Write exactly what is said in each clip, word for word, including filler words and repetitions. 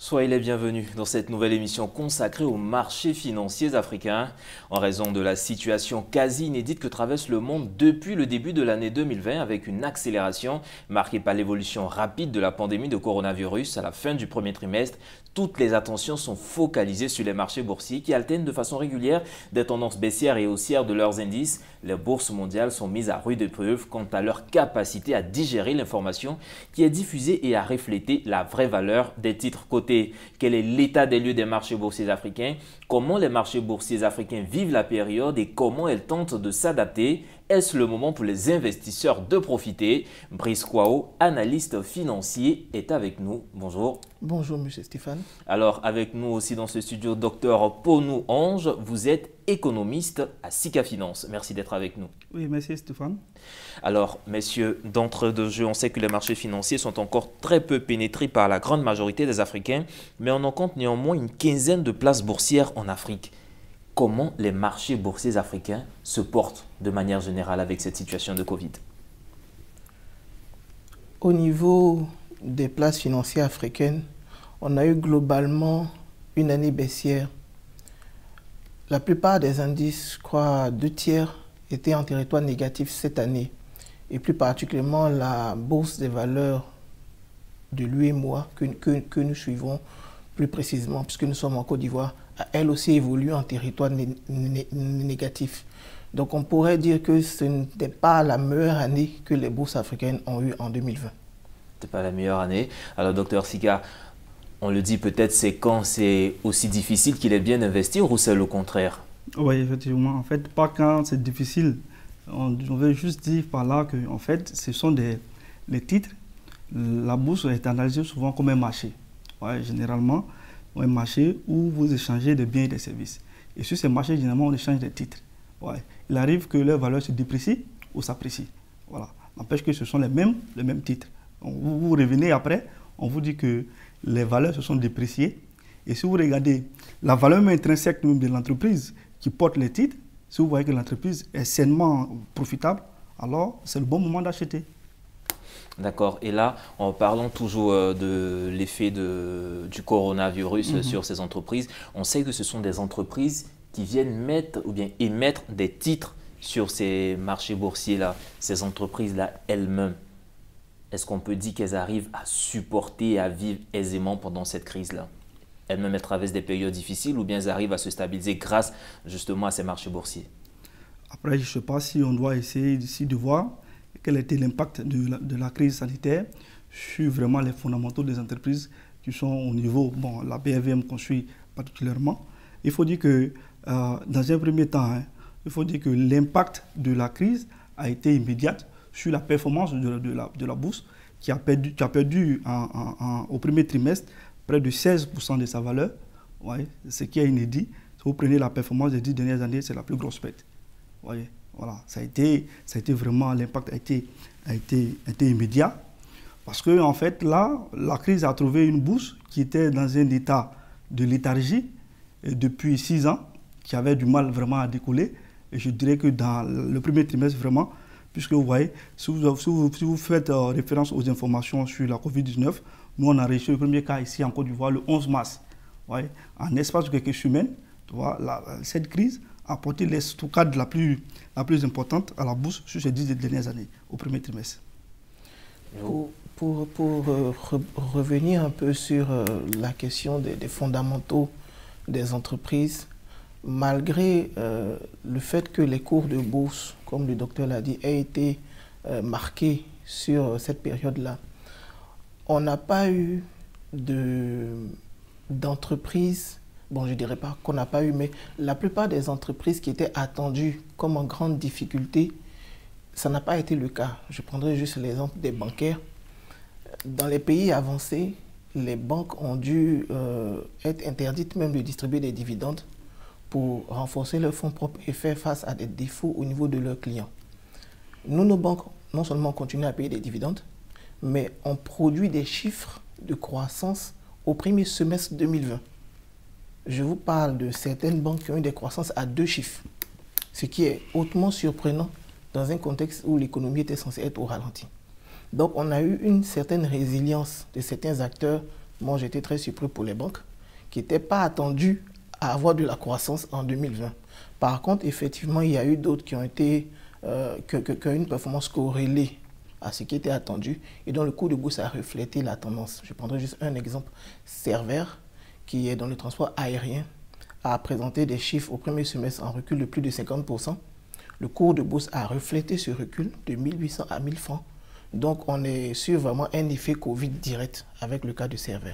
Soyez les bienvenus dans cette nouvelle émission consacrée aux marchés financiers africains. En raison de la situation quasi inédite que traverse le monde depuis le début de l'année deux mille vingt, avec une accélération marquée par l'évolution rapide de la pandémie de coronavirus à la fin du premier trimestre, toutes les attentions sont focalisées sur les marchés boursiers qui alternent de façon régulière des tendances baissières et haussières de leurs indices. Les bourses mondiales sont mises à rude épreuve quant à leur capacité à digérer l'information qui est diffusée et à refléter la vraie valeur des titres cotés. Quel est l'état des lieux des marchés boursiers africains? Comment les marchés boursiers africains vivent la période et comment elles tentent de s'adapter? Est-ce le moment pour les investisseurs de profiter? Brice Kwao, analyste financier, est avec nous. Bonjour. Bonjour, monsieur Stéphane. Alors, avec nous aussi dans ce studio, docteur Ponou Ange, vous êtes économiste à Sika Finance. Merci d'être avec nous. Oui, merci Stéphane. Alors, messieurs, d'entrée de jeu, on sait que les marchés financiers sont encore très peu pénétrés par la grande majorité des Africains, mais on en compte néanmoins une quinzaine de places boursières en Afrique. Comment les marchés boursiers africains se portent de manière générale avec cette situation de Covid? Au niveau des places financières africaines, on a eu globalement une année baissière. La plupart des indices, je crois, deux tiers, étaient en territoire négatif cette année. Et plus particulièrement la bourse des valeurs de l'U E M O A que, que, que nous suivons plus précisément, puisque nous sommes en Côte d'Ivoire, a elle aussi évolué en territoire né, né, négatif. Donc on pourrait dire que ce n'était pas la meilleure année que les bourses africaines ont eue en deux mille vingt. Ce n'était pas la meilleure année. Alors docteur Sika, on le dit peut-être, c'est quand c'est aussi difficile qu'il est bien d'investir ou c'est le contraire? Oui, effectivement. En fait, pas quand c'est difficile. On, on veut juste dire par là que en fait, ce sont des les titres. La bourse est analysée souvent comme un marché. Ouais, généralement, un marché où vous échangez des biens et des services. Et sur ces marchés, généralement, on échange des titres. Ouais. Il arrive que leur valeur se déprécie ou s'apprécie. Voilà. N'empêche que ce sont les mêmes, les mêmes titres. Donc, vous, vous revenez après, on vous dit que les valeurs se sont dépréciées. Et si vous regardez la valeur même intrinsèque même de l'entreprise qui porte les titres, si vous voyez que l'entreprise est sainement profitable, alors c'est le bon moment d'acheter. D'accord. Et là, en parlant toujours de l'effet du coronavirus mm-hmm. sur ces entreprises, on sait que ce sont des entreprises qui viennent mettre ou bien émettre des titres sur ces marchés boursiers-là, ces entreprises-là elles-mêmes. Est-ce qu'on peut dire qu'elles arrivent à supporter et à vivre aisément pendant cette crise-là? Elles-mêmes, elles traversent des périodes difficiles ou bien elles arrivent à se stabiliser grâce justement à ces marchés boursiers? Après, je ne sais pas si on doit essayer ici de voir quel était l'impact de la, de la crise sanitaire sur vraiment les fondamentaux des entreprises qui sont au niveau, bon, la B R V M qu'on suit particulièrement. Il faut dire que, euh, dans un premier temps, hein, il faut dire que l'impact de la crise a été immédiat sur la performance de, de, la, de la bourse qui a perdu, qui a perdu en, en, en, au premier trimestre près de seize pour cent de sa valeur, ouais, ce qui est inédit. Si vous prenez la performance des dix dernières années, c'est la plus grosse perte. Ouais. Voilà, ça a été, ça a été vraiment, l'impact a été, a, été, a été immédiat. Parce que, en fait, là, la crise a trouvé une bourse qui était dans un état de léthargie depuis six ans, qui avait du mal vraiment à décoller. Et je dirais que dans le premier trimestre, vraiment, puisque vous voyez, si vous, si vous, si vous faites euh, référence aux informations sur la Covid dix-neuf, nous, on a reçu le premier cas ici en Côte d'Ivoire le onze mars. Ouais, en espace de quelques semaines, tu vois, la, cette crise a apporté l'estocade la plus, la plus importante à la bourse sur ces dix dernières années, au premier trimestre. Pour, pour, pour euh, re, revenir un peu sur euh, la question des, des fondamentaux des entreprises, malgré euh, le fait que les cours de bourse, comme le docteur l'a dit, aient été euh, marqués sur cette période-là, on n'a pas eu d'entreprises, bon, je ne dirais pas qu'on n'a pas eu, mais la plupart des entreprises qui étaient attendues comme en grande difficulté, ça n'a pas été le cas. Je prendrai juste l'exemple des bancaires. Dans les pays avancés, les banques ont dû euh, être interdites même de distribuer des dividendes pour renforcer leurs fonds propres et faire face à des défauts au niveau de leurs clients. Nous, nos banques, non seulement continuent à payer des dividendes, mais on produit des chiffres de croissance au premier semestre deux mille vingt. Je vous parle de certaines banques qui ont eu des croissances à deux chiffres, ce qui est hautement surprenant dans un contexte où l'économie était censée être au ralenti. Donc on a eu une certaine résilience de certains acteurs moi j'étais très surpris pour les banques, qui n'étaient pas attendues à avoir de la croissance en deux mille vingt. Par contre, effectivement, il y a eu d'autres qui ont été, euh, que, que, que une performance corrélée à ce qui était attendu et dont le cours de bourse a reflété la tendance. Je prendrai juste un exemple. Cerver, qui est dans le transport aérien, a présenté des chiffres au premier semestre en recul de plus de cinquante pour cent. Le cours de bourse a reflété ce recul de mille huit cents à mille francs. Donc, on est sur vraiment un effet Covid direct avec le cas de Cerver.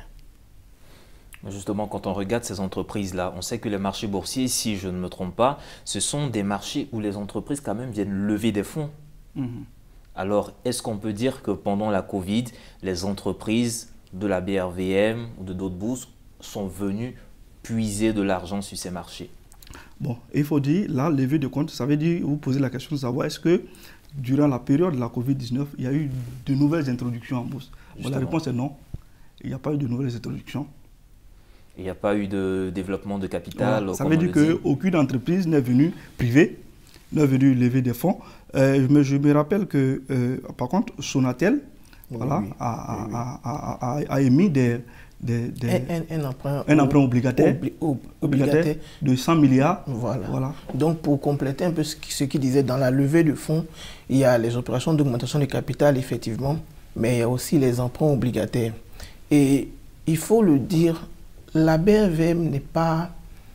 Justement, quand on regarde ces entreprises-là, on sait que les marchés boursiers, si je ne me trompe pas, ce sont des marchés où les entreprises quand même viennent lever des fonds. Mmh. Alors, est-ce qu'on peut dire que pendant la Covid, les entreprises de la B R V M ou de d'autres bourses sont venues puiser de l'argent sur ces marchés? Bon, il faut dire, là, levée de compte, ça veut dire, vous posez la question de savoir, est-ce que durant la période de la Covid dix-neuf, il y a eu de nouvelles introductions en bourse? Bon, la réponse est non. Il n'y a pas eu de nouvelles introductions. Il n'y a pas eu de développement de capital. Voilà. Ça veut dire qu'aucune entreprise n'est venue privée, n'est venue lever des fonds. Euh, mais je me rappelle que, euh, par contre, Sonatel oui, voilà, oui, a, oui, a, a, a, a émis des, des, des, un, un, un, emprunt, un emprunt obligataire, obli, ob, obligataire, obligataire de cent milliards. Voilà. Voilà. Donc, pour compléter un peu ce qu'il qui disait, dans la levée de fonds, il y a les opérations d'augmentation de capital, effectivement, mais il y a aussi les emprunts obligataires. Et il faut le dire, la B R V M n'est pas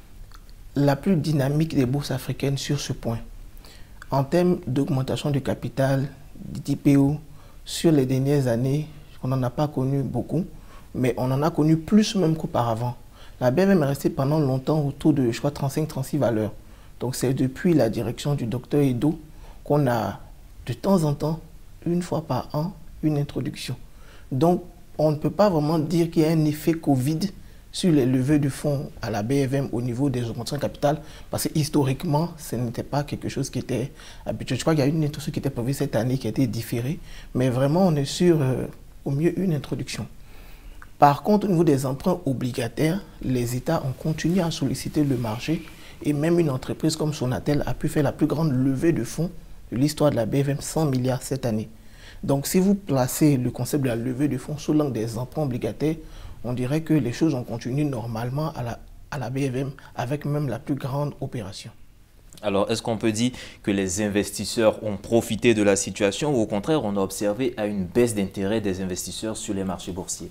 la plus dynamique des bourses africaines sur ce point. En termes d'augmentation de capital, d'I P O, sur les dernières années, on n'en a pas connu beaucoup, mais on en a connu plus même qu'auparavant. La B R V M est restée pendant longtemps autour de, je crois, trente-cinq à trente-six valeurs. Donc c'est depuis la direction du docteur Edo qu'on a de temps en temps, une fois par an, une introduction. Donc on ne peut pas vraiment dire qu'il y a un effet Covid sur les levées de fonds à la B R V M au niveau des augmentations de capital, parce que historiquement, ce n'était pas quelque chose qui était habituel. Je crois qu'il y a une introduction qui était prévue cette année, qui a été différée, mais vraiment, on est sur, euh, au mieux, une introduction. Par contre, au niveau des emprunts obligataires, les États ont continué à solliciter le marché, et même une entreprise comme Sonatel a pu faire la plus grande levée de fonds de l'histoire de la B R V M, cent milliards cette année. Donc, si vous placez le concept de la levée de fonds sous l'angle des emprunts obligataires, on dirait que les choses ont continué normalement à la, à la B R V M avec même la plus grande opération. Alors, est-ce qu'on peut dire que les investisseurs ont profité de la situation ou au contraire, on a observé à une baisse d'intérêt des investisseurs sur les marchés boursiers?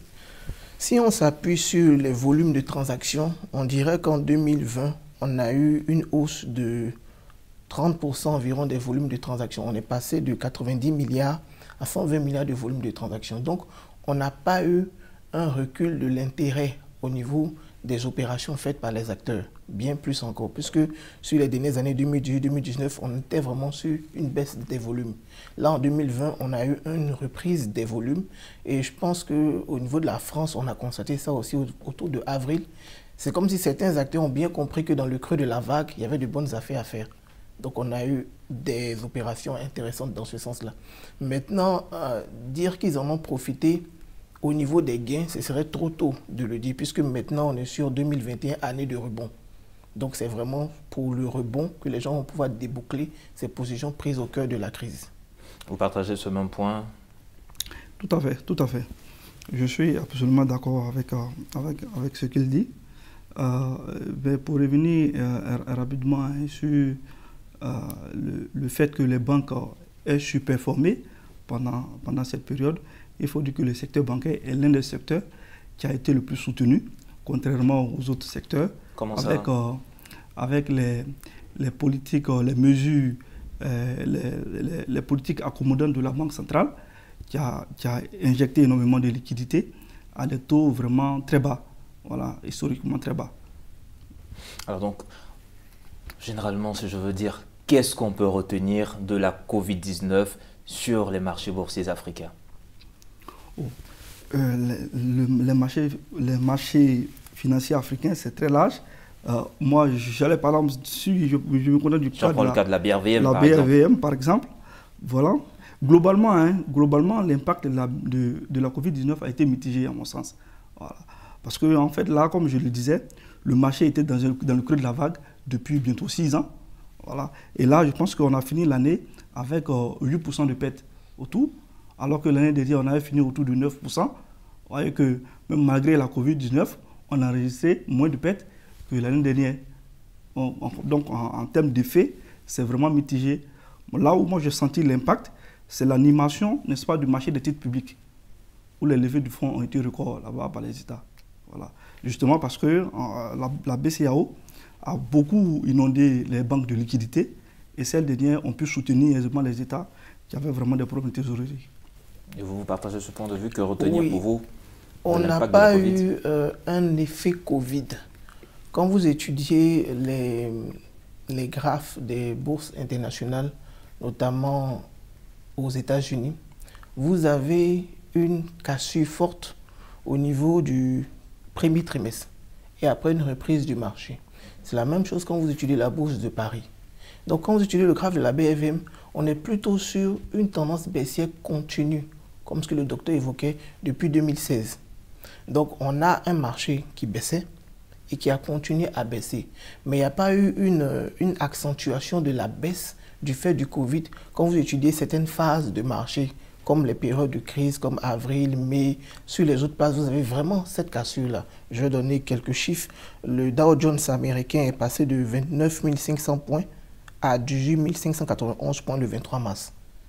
Si on s'appuie sur les volumes de transactions, on dirait qu'en deux mille vingt, on a eu une hausse de trente pour cent environ des volumes de transactions. On est passé de quatre-vingt-dix milliards à cent vingt milliards de volumes de transactions. Donc, on n'a pas eu un recul de l'intérêt au niveau des opérations faites par les acteurs, bien plus encore, puisque sur les dernières années deux mille dix-huit deux mille dix-neuf, on était vraiment sur une baisse des volumes. Là, en deux mille vingt, on a eu une reprise des volumes et je pense qu'au niveau de la France, on a constaté ça aussi autour de avril. C'est comme si certains acteurs ont bien compris que dans le creux de la vague, il y avait de bonnes affaires à faire. Donc, on a eu des opérations intéressantes dans ce sens-là. Maintenant, euh, dire qu'ils en ont profité au niveau des gains, ce serait trop tôt de le dire, puisque maintenant on est sur deux mille vingt et un, année de rebond. Donc c'est vraiment pour le rebond que les gens vont pouvoir déboucler ces positions prises au cœur de la crise. Vous partagez ce même point? Tout à fait, tout à fait. Je suis absolument d'accord avec, euh, avec, avec ce qu'il dit. Euh, mais pour revenir euh, rapidement hein, sur euh, le, le fait que les banques aient surperformé pendant, pendant cette période, il faut dire que le secteur bancaire est l'un des secteurs qui a été le plus soutenu, contrairement aux autres secteurs. Comment ça? Avec, euh, avec les, les politiques, les mesures, euh, les, les, les politiques accommodantes de la Banque centrale, qui a, qui a injecté énormément de liquidités à des taux vraiment très bas, voilà, historiquement très bas. Alors donc, généralement, si je veux dire, qu'est-ce qu'on peut retenir de la Covid dix-neuf sur les marchés boursiers africains? Oh. Euh, les, les, marchés, les marchés financiers africains, c'est très large. Euh, moi, j'allais par exemple, si je, je me connais du cas de, le cas de la B R V M, la par, B R V M exemple. par exemple. Voilà. Globalement, hein, globalement l'impact de la, de, de la Covid dix-neuf a été mitigé, à mon sens. Voilà. Parce que, en fait, là, comme je le disais, le marché était dans, un, dans le creux de la vague depuis bientôt six ans. Voilà. Et là, je pense qu'on a fini l'année avec euh, huit pour cent de perte autour. Alors que l'année dernière, on avait fini autour de neuf pour cent. Vous voyez que même malgré la Covid dix-neuf, on a enregistré moins de pertes que l'année dernière. On, on, donc en, en termes d'effet, c'est vraiment mitigé. Là où moi j'ai senti l'impact, c'est l'animation, n'est-ce pas, du marché des titres publics, où les levées du fonds ont été records là-bas par les États. Voilà. Justement parce que euh, la, la B C A O a beaucoup inondé les banques de liquidité et celles dernières ont pu soutenir aisément les États qui avaient vraiment des problèmes de trésorerie. Et vous, vous partagez ce point de vue, que retenir oui. pour vous? On n'a pas eu euh, un effet Covid. Quand vous étudiez les, les graphes des bourses internationales, notamment aux États-Unis, vous avez une cassure forte au niveau du premier trimestre et après une reprise du marché. C'est la même chose quand vous étudiez la bourse de Paris. Donc quand vous étudiez le graphe de la B F M, on est plutôt sur une tendance baissière continue, comme ce que le docteur évoquait depuis deux mille seize. Donc on a un marché qui baissait et qui a continué à baisser. Mais il n'y a pas eu une, une accentuation de la baisse du fait du Covid quand vous étudiez certaines phases de marché, comme les périodes de crise, comme avril, mai. Sur les autres places, vous avez vraiment cette cassure-là. Je vais donner quelques chiffres. Le Dow Jones américain est passé de vingt-neuf mille cinq cents points à dix-huit mille cinq cent quatre-vingt-onze points le vingt-trois mars.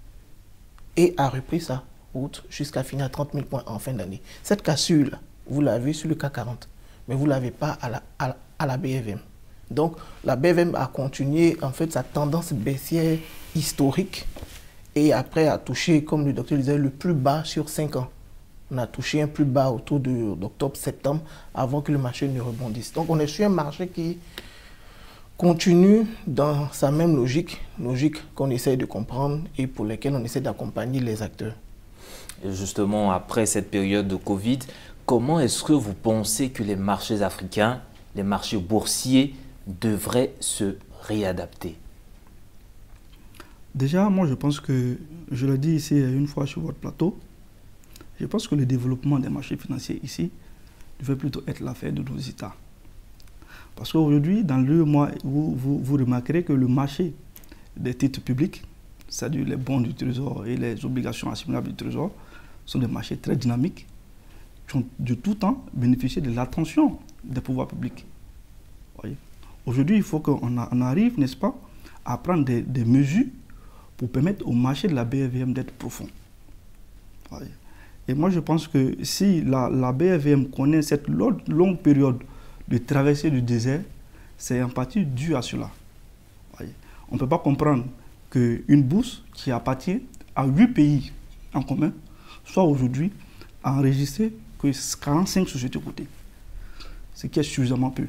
Et a repris sa route jusqu'à finir à trente mille points en fin d'année. Cette cassure-là, vous l'avez sur le C A C quarante, mais vous ne l'avez pas à la, à, la, à la B F M. Donc, la B F M a continué en fait sa tendance baissière historique et après a touché, comme le docteur disait, le plus bas sur cinq ans. On a touché un plus bas autour d'octobre-septembre avant que le marché ne rebondisse. Donc, on est sur un marché qui continue dans sa même logique, logique qu'on essaie de comprendre et pour laquelle on essaie d'accompagner les acteurs. Et justement, après cette période de Covid, comment est-ce que vous pensez que les marchés africains, les marchés boursiers, devraient se réadapter? Déjà, moi je pense que, je l'ai dit ici une fois sur votre plateau, je pense que le développement des marchés financiers ici devrait plutôt être l'affaire de nos États. Parce qu'aujourd'hui, dans le mois, vous, vous, vous remarquerez que le marché des titres publics, c'est-à-dire les bons du Trésor et les obligations assimilables du Trésor, sont des marchés très dynamiques qui ont de tout temps bénéficié de l'attention des pouvoirs publics. Aujourd'hui, il faut qu'on arrive, n'est-ce pas, à prendre des, des mesures pour permettre au marché de la B F M d'être profond. Voyez. Et moi, je pense que si la, la B F M connaît cette longue période de traversée du désert, c'est en partie dû à cela. Voyez. On ne peut pas comprendre qu'une bourse qui appartient à huit pays en commun soit aujourd'hui enregistrée que quarante-cinq sociétés cotées, ce qui est suffisamment peu.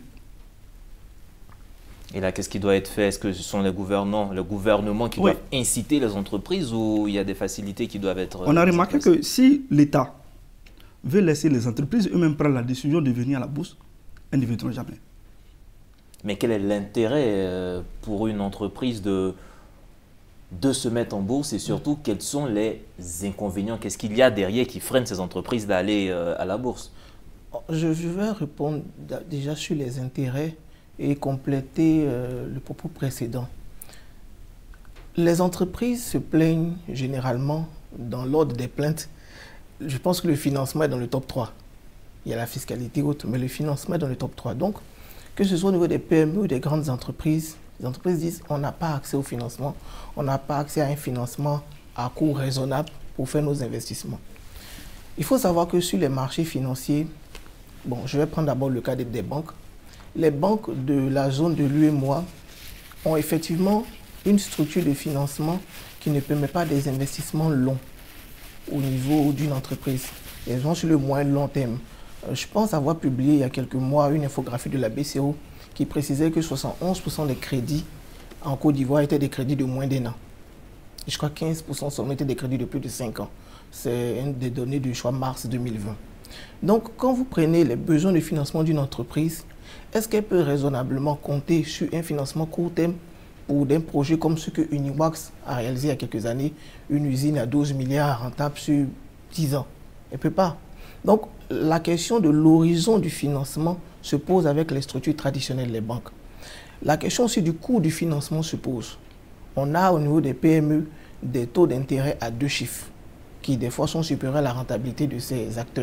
Et là, qu'est-ce qui doit être fait? Est-ce que ce sont les gouvernants, le gouvernement qui oui. doivent inciter les entreprises ou il y a des facilités qui doivent être... On a remarqué que si l'État veut laisser les entreprises eux-mêmes prendre la décision de venir à la bourse, elles ne viendront jamais. Mais quel est l'intérêt pour une entreprise de, de se mettre en bourse et surtout, quels sont les inconvénients? Qu'est-ce qu'il y a derrière qui freine ces entreprises d'aller à la bourse? Je, je vais répondre déjà sur les intérêts et compléter euh, le propos précédent. Les entreprises se plaignent généralement dans l'ordre des plaintes. Je pense que le financement est dans le top trois. Il y a la fiscalité autre, mais le financement est dans le top trois. Donc, que ce soit au niveau des P M E ou des grandes entreprises, les entreprises disent on n'a pas accès au financement, on n'a pas accès à un financement à coût raisonnable pour faire nos investissements. Il faut savoir que sur les marchés financiers, bon, je vais prendre d'abord le cas des, des banques. Les banques de la zone de l'U E M O A ont effectivement une structure de financement qui ne permet pas des investissements longs au niveau d'une entreprise. Elles ont sur le moyen long terme. Je pense avoir publié il y a quelques mois une infographie de la B C E A O qui précisait que soixante et onze pour cent des crédits en Côte d'Ivoire étaient des crédits de moins d'un an. Et je crois que quinze pour cent seulement étaient des crédits de plus de cinq ans. C'est une des données du choix mars deux mille vingt. Donc, quand vous prenez les besoins de financement d'une entreprise, est-ce qu'elle peut raisonnablement compter sur un financement court terme pour des projets comme ce que Uniwax a réalisé il y a quelques années, une usine à douze milliards rentable sur dix ans? Elle ne peut pas. Donc, la question de l'horizon du financement se pose avec les structures traditionnelles des banques. La question aussi du coût du financement se pose. On a au niveau des P M E des taux d'intérêt à deux chiffres qui des fois sont supérieurs à la rentabilité de ces acteurs.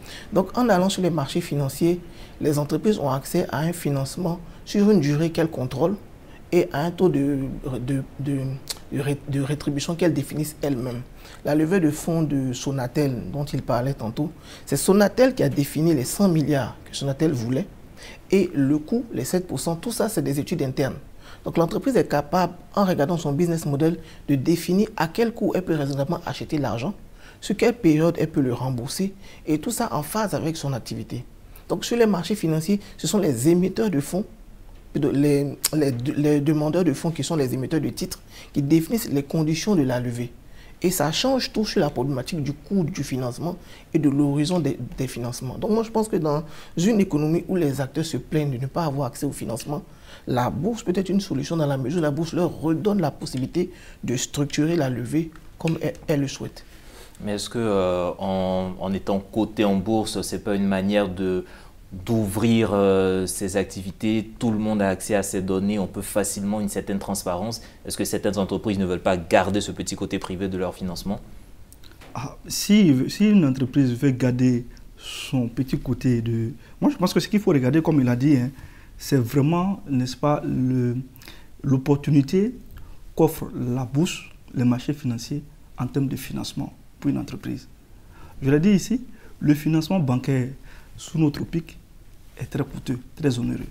Donc, en allant sur les marchés financiers, les entreprises ont accès à un financement sur une durée qu'elles contrôlent et à un taux de, de, de, de, de rétribution qu'elles définissent elles-mêmes. La levée de fonds de Sonatel, dont il parlait tantôt, c'est Sonatel qui a défini les cent milliards que Sonatel voulait et le coût, les sept pour cent, tout ça, c'est des études internes. Donc, l'entreprise est capable, en regardant son business model, de définir à quel coût elle peut raisonnablement acheter l'argent, sur quelle période elle peut le rembourser, et tout ça en phase avec son activité. Donc, sur les marchés financiers, ce sont les émetteurs de fonds, les, les, les demandeurs de fonds qui sont les émetteurs de titres, qui définissent les conditions de la levée. Et ça change tout sur la problématique du coût du financement et de l'horizon des, des financements. Donc moi, je pense que dans une économie où les acteurs se plaignent de ne pas avoir accès au financement, la bourse peut être une solution dans la mesure où la bourse leur redonne la possibilité de structurer la levée comme elle, elle le souhaite. Mais est-ce que euh, en, en étant coté en bourse, ce n'est pas une manière de d'ouvrir euh, ces activités, tout le monde a accès à ces données, on peut facilement une certaine transparence. Est-ce que certaines entreprises ne veulent pas garder ce petit côté privé de leur financement? Ah, si, si une entreprise veut garder son petit côté de... Moi, je pense que ce qu'il faut regarder, comme il a dit, hein, c'est vraiment, n'est-ce pas, l'opportunité qu'offre la bourse, les marchés financiers, en termes de financement pour une entreprise. Je l'ai dit ici, le financement bancaire sous notre pic est très coûteux, très onéreux.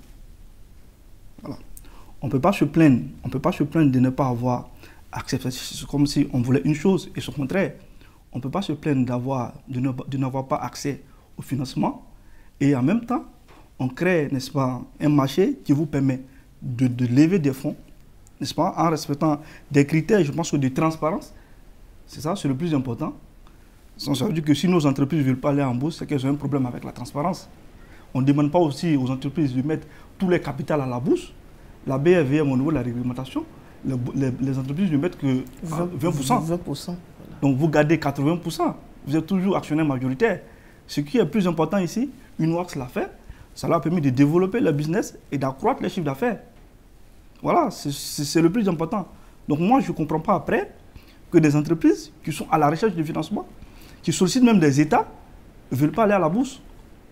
Voilà. On ne peut pas se plaindre, on ne peut pas se plaindre de ne pas avoir accès. C'est comme si on voulait une chose et c'est au contraire. On ne peut pas se plaindre d'avoir, de, ne, de n'avoir pas accès au financement et en même temps, on crée, n'est-ce pas, un marché qui vous permet de, de lever des fonds, n'est-ce pas, en respectant des critères, je pense que de transparence. C'est ça, c'est le plus important. Ça veut dire que si nos entreprises ne veulent pas aller en bourse, c'est qu'elles ont un problème avec la transparence. On ne demande pas aussi aux entreprises de mettre tous les capitals à la bourse. La B R V M, au niveau de la réglementation, les, les, les entreprises ne mettent que vingt pour cent. vingt pour cent voilà. Donc vous gardez quatre-vingts pour cent. Vous êtes toujours actionnaire majoritaire. Ce qui est plus important ici, Unoax l'a fait, ça leur a permis de développer le business et d'accroître les chiffres d'affaires. Voilà, c'est le plus important. Donc moi, je ne comprends pas après que des entreprises qui sont à la recherche de financement, qui sollicitent même des États, ne veulent pas aller à la bourse.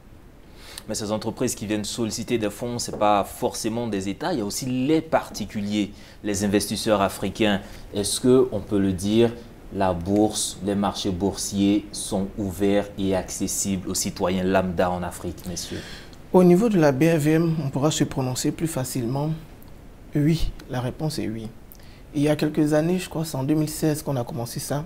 Mais ces entreprises qui viennent solliciter des fonds, ce n'est pas forcément des États, il y a aussi les particuliers, les investisseurs africains. Est-ce qu'on peut le dire, la bourse, les marchés boursiers sont ouverts et accessibles aux citoyens lambda en Afrique, messieurs? Au niveau de la B R V M, on pourra se prononcer plus facilement. Oui, la réponse est oui. Il y a quelques années, je crois que c'est en deux mille seize qu'on a commencé ça,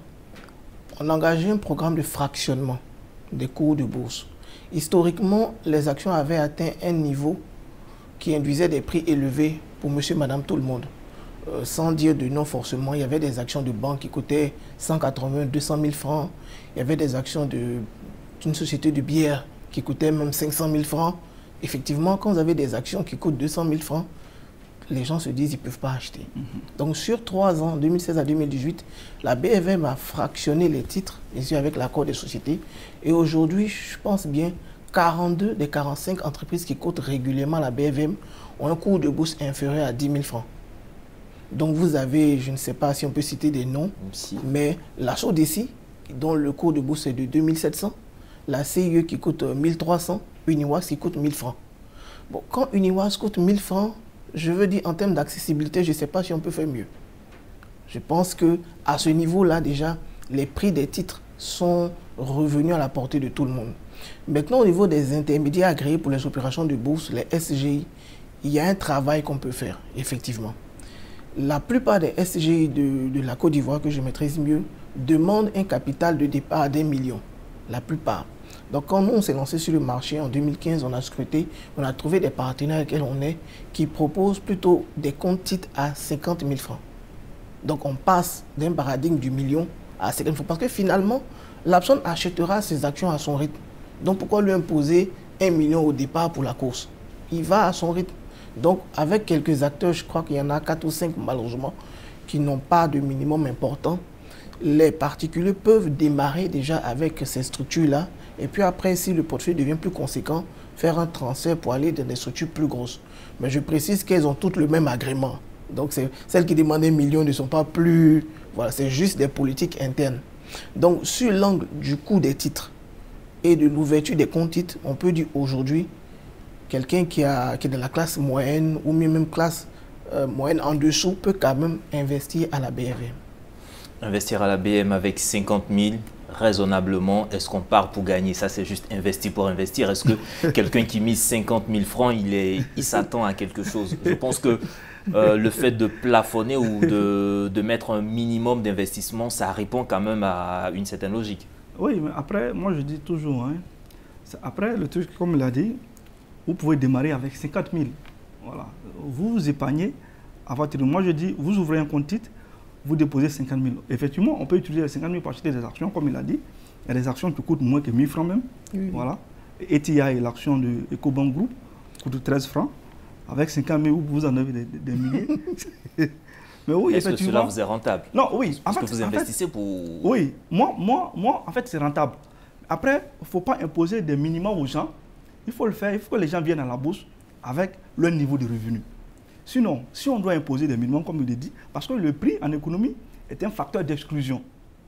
on a engagé un programme de fractionnement des cours de bourse. Historiquement, les actions avaient atteint un niveau qui induisait des prix élevés pour monsieur, madame, tout le monde. Euh, sans dire de non forcément, il y avait des actions de banque qui coûtaient cent quatre-vingts, deux cent mille francs. Il y avait des actions d'une société de bière qui coûtaient même cinq cent mille francs. Effectivement, quand vous avez des actions qui coûtent deux cent mille francs, les gens se disent qu'ils ne peuvent pas acheter. Mm-hmm. Donc sur trois ans, deux mille seize à deux mille dix-huit, la B R V M a fractionné les titres, ici avec l'accord des sociétés. Et aujourd'hui, je pense bien, quarante-deux des quarante-cinq entreprises qui cotent régulièrement la B R V M ont un cours de bourse inférieur à dix mille francs. Donc vous avez, je ne sais pas si on peut citer des noms, si. mais la Sodeci, dont le cours de bourse est de deux mille sept cents, la C I E qui coûte mille trois cents, Uniwas qui coûte mille francs. Bon, quand Uniwas coûte mille francs, je veux dire, en termes d'accessibilité, je ne sais pas si on peut faire mieux. Je pense qu'à ce niveau-là, déjà, les prix des titres sont revenus à la portée de tout le monde. Maintenant, au niveau des intermédiaires agréés pour les opérations de bourse, les S G I, il y a un travail qu'on peut faire, effectivement. La plupart des S G I de, de la Côte d'Ivoire, que je maîtrise mieux, demandent un capital de départ d'un million. La plupart. Donc, quand nous, on s'est lancé sur le marché en deux mille quinze, on a scruté, on a trouvé des partenaires avec lesquels on est, qui proposent plutôt des comptes titres à cinquante mille francs. Donc, on passe d'un paradigme du million à cinquante mille francs. Parce que finalement, la personne achètera ses actions à son rythme. Donc, pourquoi lui imposer un million au départ pour la course? Il va à son rythme. Donc, avec quelques acteurs, je crois qu'il y en a quatre ou cinq malheureusement, qui n'ont pas de minimum important, les particuliers peuvent démarrer déjà avec ces structures-là. Et puis après, si le portefeuille devient plus conséquent, faire un transfert pour aller dans des structures plus grosses. Mais je précise qu'elles ont toutes le même agrément. Donc, celles qui demandent un million ne sont pas plus... Voilà, c'est juste des politiques internes. Donc, sur l'angle du coût des titres, et de l'ouverture des comptes titres, on peut dire aujourd'hui, quelqu'un qui, a, qui est de la classe moyenne ou même classe euh, moyenne en dessous peut quand même investir à la B R V M. Investir à la B R V M avec cinquante mille, raisonnablement, est-ce qu'on part pour gagner? Ça, c'est juste investir pour investir. Est-ce que quelqu'un qui mise cinquante mille francs, il est, il s'attend à quelque chose? Je pense que euh, le fait de plafonner ou de, de mettre un minimum d'investissement, ça répond quand même à une certaine logique. Oui, mais après, moi je dis toujours, hein, après le truc, comme il a dit, vous pouvez démarrer avec cinquante mille. Voilà. Vous vous épargnez à partir de... Moi je dis, vous ouvrez un compte titre, vous déposez cinquante mille. Effectivement, on peut utiliser les cinquante mille pour acheter des actions, comme il a dit. Il y a des actions qui coûtent moins que mille francs même. Oui. Voilà. E T I, l'action de EcoBank Group, coûte treize francs. Avec cinquante mille, vous en avez des, des milliers. Mais oui, est-ce que cela vous est rentable? Non, oui. Parce que vous investissez fait, pour... Oui. Moi, moi, moi, en fait, c'est rentable. Après, il ne faut pas imposer des minimums aux gens. Il faut le faire. Il faut que les gens viennent à la bourse avec leur niveau de revenu. Sinon, si on doit imposer des minimums, comme il le dit, parce que le prix en économie est un facteur d'exclusion.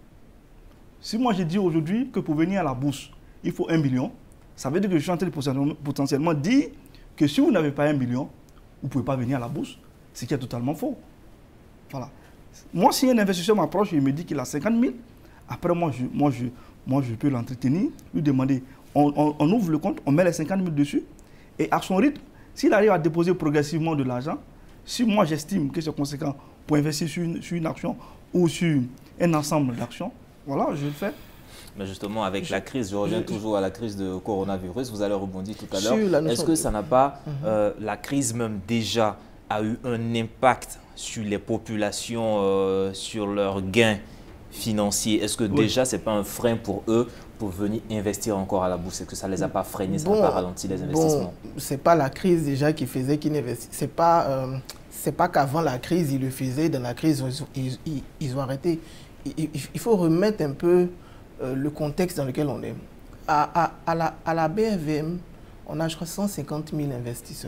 Si moi je dis aujourd'hui que pour venir à la bourse, il faut un million, ça veut dire que je suis en train de potentiellement dire que si vous n'avez pas un million, vous ne pouvez pas venir à la bourse, ce qui est totalement faux. Voilà. Moi, si un investisseur m'approche et me dit qu'il a cinquante mille, après moi je, moi, je, moi, je peux l'entretenir, lui demander, on, on, on ouvre le compte, on met les cinquante mille dessus, et à son rythme, s'il arrive à déposer progressivement de l'argent, si moi j'estime que c'est conséquent pour investir sur une, sur une action ou sur un ensemble d'actions, voilà, je le fais. Mais justement, avec je, la crise, je reviens je, toujours à la crise de coronavirus, vous allez rebondir tout à l'heure. Est-ce que ça n'a pas, mm-hmm. euh, la crise même déjà a eu un impact sur les populations, euh, sur leurs gains financiers? Est-ce que oui. déjà, ce n'est pas un frein pour eux pour venir investir encore à la bourse? Est-ce que ça ne les a pas freinés, ça n'a bon, pas ralenti les investissements? Bon, ce n'est pas la crise déjà qui faisait qu'ils n'investissent. Ce n'est pas, euh, pas qu'avant la crise, ils le faisaient. Dans la crise, ils, ils, ils ont arrêté. Il, il faut remettre un peu euh, le contexte dans lequel on est. À, à, à, la, à la B R V M, on a, je crois, cent cinquante mille investisseurs.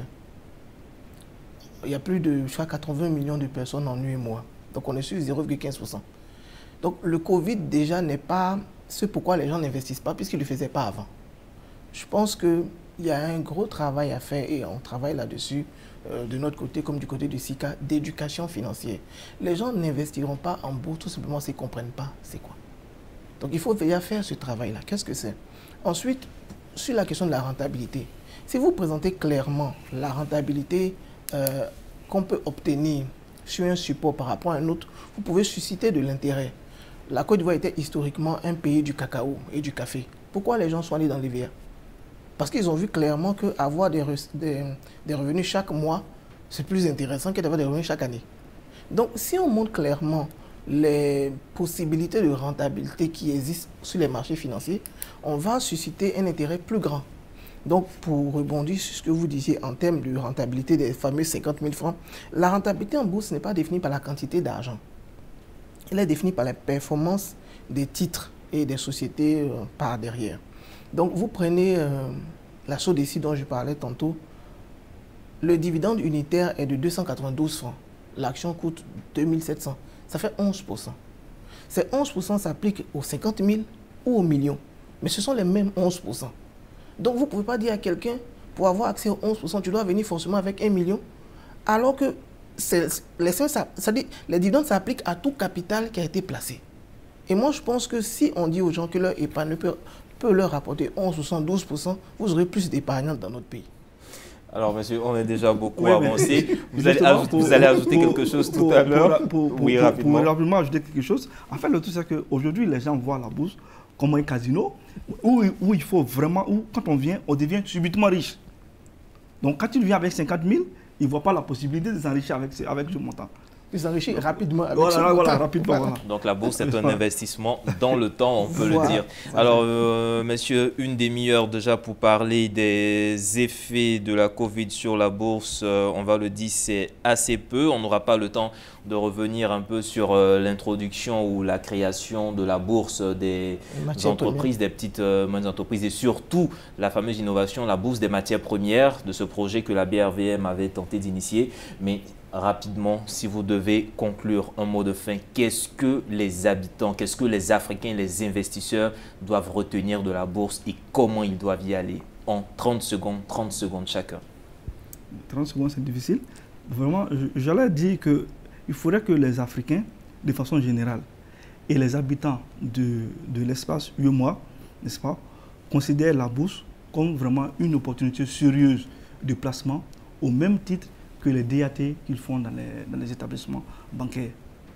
Il y a plus de, je crois, quatre-vingts millions de personnes en un mois. Donc, on est sur zéro virgule quinze pour cent. Donc, le Covid, déjà, n'est pas ce pourquoi les gens n'investissent pas, puisqu'ils ne le faisaient pas avant. Je pense qu'il y a un gros travail à faire, et on travaille là-dessus, euh, de notre côté, comme du côté du S I C A, d'éducation financière. Les gens n'investiront pas en bourse, tout simplement, s'ils ne comprennent pas c'est quoi. Donc, il faut veiller à faire ce travail-là. Qu'est-ce que c'est? Ensuite, sur la question de la rentabilité, si vous présentez clairement la rentabilité euh, qu'on peut obtenir sur un support par rapport à un autre, vous pouvez susciter de l'intérêt. La Côte d'Ivoire était historiquement un pays du cacao et du café. Pourquoi les gens sont allés dans l'I V A? Parce qu'ils ont vu clairement qu'avoir des, des, des revenus chaque mois, c'est plus intéressant que d'avoir des revenus chaque année. Donc, si on montre clairement les possibilités de rentabilité qui existent sur les marchés financiers, on va susciter un intérêt plus grand. Donc, pour rebondir sur ce que vous disiez en termes de rentabilité des fameux cinquante mille francs, la rentabilité en bourse n'est pas définie par la quantité d'argent. Elle est définie par la performance des titres et des sociétés euh, par derrière. Donc, vous prenez euh, la S O D E C I dont je parlais tantôt, le dividende unitaire est de deux cent quatre-vingt-douze francs. L'action coûte deux mille sept cents. Ça fait onze pour cent. Ces onze pour cent s'appliquent aux cinquante mille ou aux millions. Mais ce sont les mêmes onze pour cent. Donc, vous ne pouvez pas dire à quelqu'un, pour avoir accès aux onze pour cent, tu dois venir forcément avec un million, alors que les, ça, ça dit, les dividendes s'appliquent à tout capital qui a été placé. Et moi, je pense que si on dit aux gens que leur épargne peut, peut leur rapporter onze pour cent, douze pour cent, vous aurez plus d'épargnants dans notre pays. Alors, monsieur, on est déjà beaucoup oui, avancé. Vous allez, ajouter, pour, vous allez ajouter pour, quelque chose tout pour, à l'heure. Pour, pour, oui, pour, rapidement. Pour rapidement ajouter quelque chose. En fait, le tout, c'est qu'aujourd'hui, les gens voient la bourse comme un casino où, où il faut vraiment, où quand on vient, on devient subitement riche. Donc, quand il vient avec cinquante mille, il ne voit pas la possibilité de s'enrichir avec, avec ce montant. Il s'enrichit rapidement avec voilà, ce voilà, montant. Rapidement, voilà. Donc, la bourse est un investissement dans le temps, on peut voilà. le dire. Alors, euh, monsieur, une demi-heure déjà pour parler des effets de la Covid sur la bourse, euh, on va le dire, c'est assez peu. On n'aura pas le temps de revenir un peu sur euh, l'introduction ou la création de la bourse des entreprises, des petites euh, moyennes entreprises et surtout la fameuse innovation, la bourse des matières premières de ce projet que la B R V M avait tenté d'initier. Mais rapidement, si vous devez conclure un mot de fin, qu'est-ce que les habitants, qu'est-ce que les Africains, les investisseurs doivent retenir de la bourse et comment ils doivent y aller? En trente secondes, trente secondes chacun. trente secondes, c'est difficile. Vraiment, j'allais dire qu'il faudrait que les Africains, de façon générale, et les habitants de, de l'espace U E M O A, n'est-ce pas, considèrent la bourse comme vraiment une opportunité sérieuse de placement au même titre que les D A T qu'ils font dans les, dans les établissements bancaires.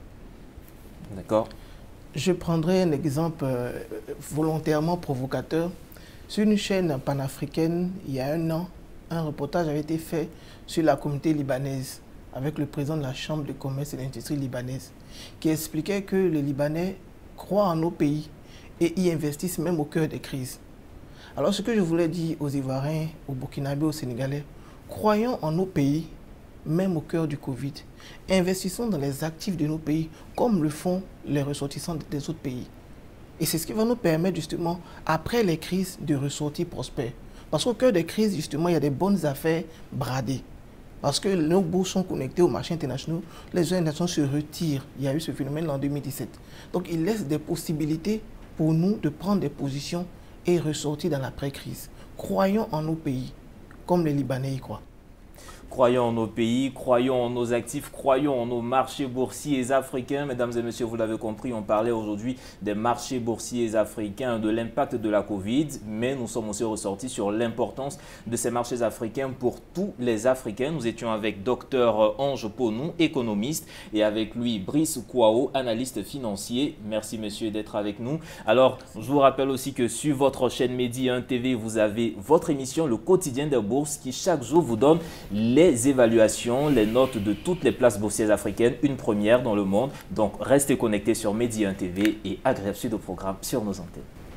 D'accord. Je prendrai un exemple euh, volontairement provocateur. Sur une chaîne panafricaine, il y a un an, un reportage avait été fait sur la communauté libanaise avec le président de la Chambre de commerce et d'industrie libanaise qui expliquait que les Libanais croient en nos pays et y investissent même au cœur des crises. Alors ce que je voulais dire aux Ivoiriens, aux Burkinabés, aux Sénégalais, croyons en nos pays, même au cœur du Covid. Investissons dans les actifs de nos pays comme le font les ressortissants des autres pays. Et c'est ce qui va nous permettre justement, après les crises, de ressortir prospères. Parce qu'au cœur des crises, justement, il y a des bonnes affaires bradées. Parce que nos bourses sont connectées aux marchés internationaux, les organisations se retirent. Il y a eu ce phénomène en deux mille dix-sept. Donc il laisse des possibilités pour nous de prendre des positions et ressortir dans l'après-crise. Croyons en nos pays, comme les Libanais y croient. Croyons en nos pays, croyons en nos actifs, croyons en nos marchés boursiers africains. Mesdames et messieurs, vous l'avez compris, on parlait aujourd'hui des marchés boursiers africains, de l'impact de la Covid, mais nous sommes aussi ressortis sur l'importance de ces marchés africains pour tous les Africains. Nous étions avec Docteur Ange Ponou, économiste, et avec lui Brice Kouao, analyste financier. Merci messieurs d'être avec nous. Alors, je vous rappelle aussi que sur votre chaîne Medi un T V, vous avez votre émission Le Quotidien des Bourses qui chaque jour vous donne les les évaluations, les notes de toutes les places boursières africaines, une première dans le monde. Donc, restez connectés sur Medi un T V et agréable suite au programme sur nos antennes.